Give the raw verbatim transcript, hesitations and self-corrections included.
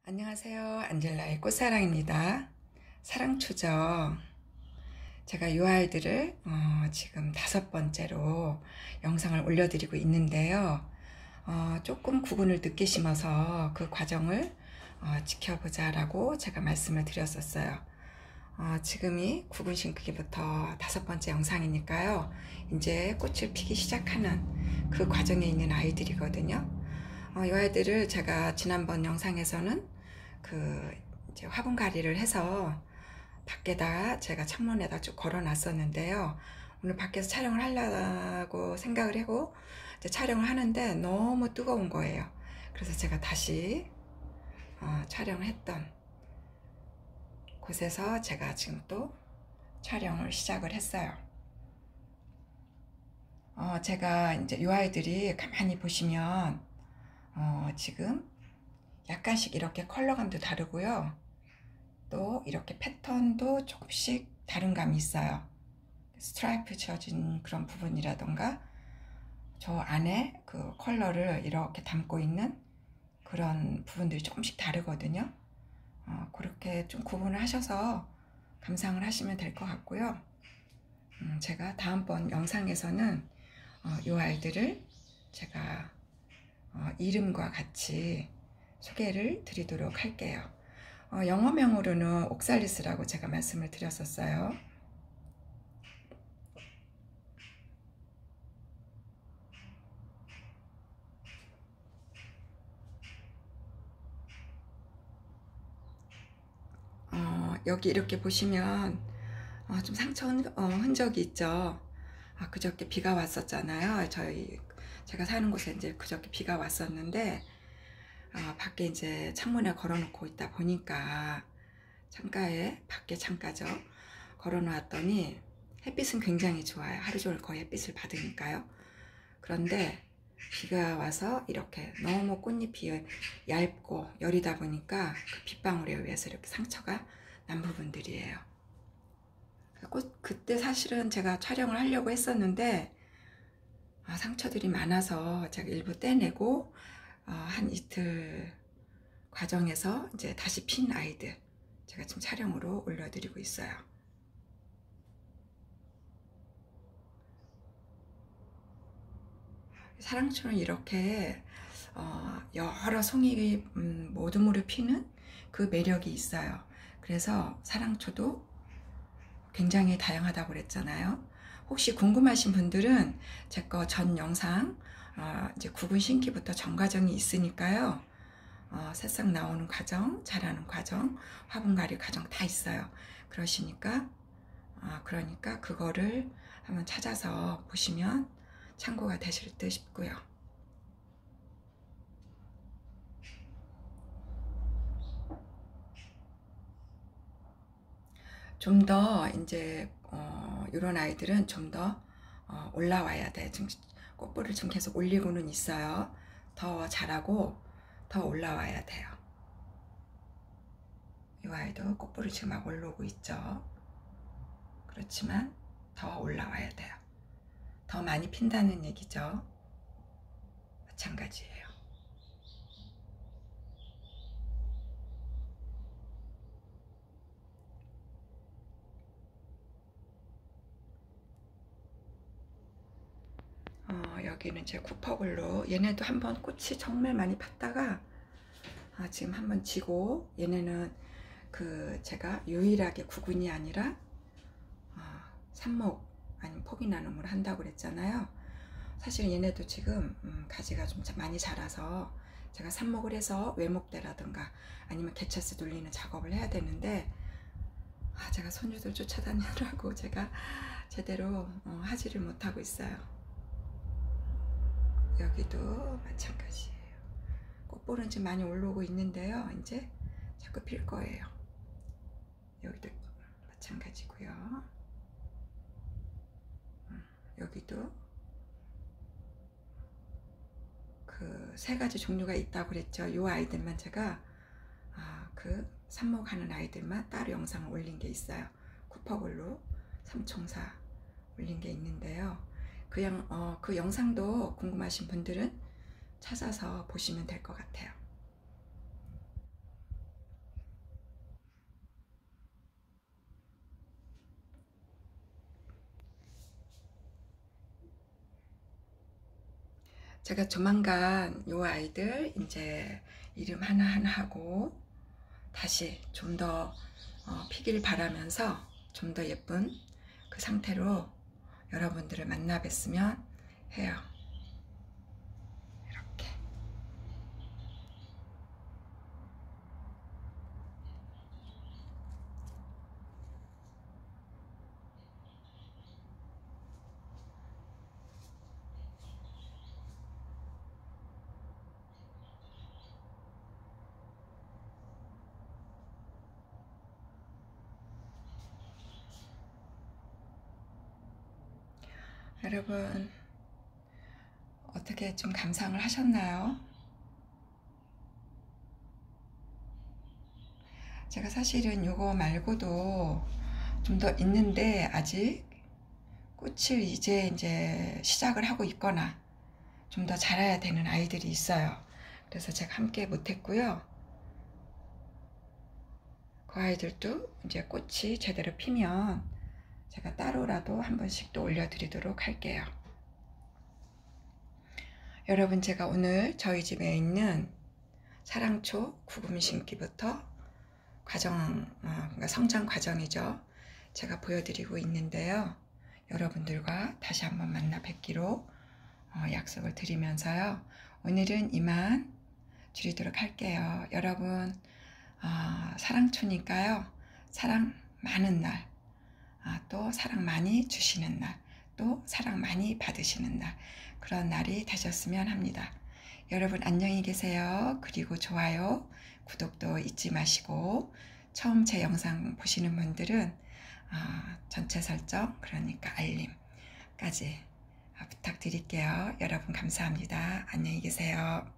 안녕하세요. 안젤라의 꽃사랑입니다. 사랑초죠. 제가 이 아이들을 어, 지금 다섯 번째로 영상을 올려드리고 있는데요. 어, 조금 구근을 늦게 심어서 그 과정을 어, 지켜보자 라고 제가 말씀을 드렸었어요. 어, 지금이 구근 심기부터 다섯 번째 영상이니까요. 이제 꽃을 피기 시작하는 그 과정에 있는 아이들이거든요. 어, 이 아이들을 제가 지난번 영상에서는 그 이제 화분가리를 해서 밖에다 제가 창문에다 쭉 걸어 놨었는데요. 오늘 밖에서 촬영을 하려고 생각을 하고 이제 촬영을 하는데 너무 뜨거운 거예요. 그래서 제가 다시 어, 촬영을 했던 곳에서 제가 지금 또 촬영을 시작을 했어요. 어, 제가 이제 이 아이들이 가만히 보시면 어, 지금 약간씩 이렇게 컬러감도 다르고요. 또 이렇게 패턴도 조금씩 다른 감이 있어요. 스트라이프 지어진 그런 부분이라던가 저 안에 그 컬러를 이렇게 담고 있는 그런 부분들이 조금씩 다르거든요. 어, 그렇게 좀 구분을 하셔서 감상을 하시면 될 것 같고요. 음, 제가 다음번 영상에서는 어, 이 아이들을 제가 어, 이름과 같이 소개를 드리도록 할게요. 어, 영어명으로는 옥살리스라고 제가 말씀을 드렸었어요. 어, 여기 이렇게 보시면 어, 좀 상처 흔, 어, 흔적이 있죠. 아, 그저께 비가 왔었잖아요. 저희 제가 사는 곳에 이제 그저께 비가 왔었는데 어, 밖에 이제 창문에 걸어놓고 있다 보니까 창가에 밖에 창가죠. 걸어놓았더니 햇빛은 굉장히 좋아요. 하루 종일 거의 햇빛을 받으니까요. 그런데 비가 와서 이렇게 너무 꽃잎이 얇고 여리다 보니까 그 빗방울에 의해서 이렇게 상처가 난 부분들이에요. 꽃, 그때 사실은 제가 촬영을 하려고 했었는데 아, 상처들이 많아서 제가 일부 떼내고 어, 한 이틀 과정에서 이제 다시 핀 아이들 제가 지금 촬영으로 올려드리고 있어요. 사랑초는 이렇게 어, 여러 송이 음, 모두모두 피는 그 매력이 있어요. 그래서 사랑초도 굉장히 다양하다고 그랬잖아요. 혹시 궁금하신 분들은 제 거 전 영상 어, 이제 구근 심기부터 전 과정이 있으니까요. 어, 새싹 나오는 과정, 자라는 과정, 화분가리 과정 다 있어요. 그러시니까 어, 그러니까 그거를 한번 찾아서 보시면 참고가 되실 듯 싶고요. 좀 더 이제 어, 이런 아이들은 좀 더 어, 올라와야 돼. 지금 꽃볼을 지금 계속 올리고는 있어요. 더 자라고 더 올라와야 돼요. 이 아이도 꽃볼이 지금 막 올라오고 있죠. 그렇지만 더 올라와야 돼요. 더 많이 핀다는 얘기죠. 마찬가지예요. 어, 여기는 제 쿠퍼블루. 얘네도 한번 꽃이 정말 많이 폈다가 아, 지금 한번 지고 얘네는 그 제가 유일하게 구근이 아니라 어, 삽목 아니면 포기나눔을 한다고 그랬잖아요. 사실 얘네도 지금 음, 가지가 좀 많이 자라서 제가 삽목을 해서 외목대라든가 아니면 개체수 돌리는 작업을 해야 되는데 아, 제가 손주들 쫓아다니느라고 제가 제대로 어, 하지를 못하고 있어요. 여기도 마찬가지예요. 꽃볼은 지금 많이 올라오고 있는데요. 이제 자꾸 필 거예요. 여기도 마찬가지고요. 음, 여기도 그 세 가지 종류가 있다고 그랬죠. 이 아이들만 제가 아, 그 삽목하는 아이들만 따로 영상을 올린 게 있어요. 쿠퍼블루 삼총사 올린 게 있는데요. 그, 영, 어, 그 영상도 궁금하신 분들은 찾아서 보시면 될 것 같아요. 제가 조만간 요 아이들 이제 이름 하나하나 하고 다시 좀 더 어, 피길 바라면서 좀 더 예쁜 그 상태로 여러분들을 만나 뵀으면 해요. 이렇게. 여러분 어떻게 좀 감상을 하셨나요? 제가 사실은 요거 말고도 좀 더 있는데 아직 꽃을 이제 이제 시작을 하고 있거나 좀 더 자라야 되는 아이들이 있어요. 그래서 제가 함께 못했고요. 그 아이들도 이제 꽃이 제대로 피면 제가 따로라도 한 번씩 또 올려드리도록 할게요. 여러분, 제가 오늘 저희 집에 있는 사랑초 구금 심기부터 과정, 어, 그러니까 성장 과정이죠. 제가 보여드리고 있는데요. 여러분들과 다시 한번 만나 뵙기로 어, 약속을 드리면서요. 오늘은 이만 줄이도록 할게요. 여러분, 어, 사랑초니까요. 사랑 많은 날, 아, 또 사랑 많이 주시는 날, 또 사랑 많이 받으시는 날, 그런 날이 되셨으면 합니다. 여러분 안녕히 계세요. 그리고 좋아요, 구독도 잊지 마시고 처음 제 영상 보시는 분들은 어, 전체 설정, 그러니까 알림까지 부탁드릴게요. 여러분 감사합니다. 안녕히 계세요.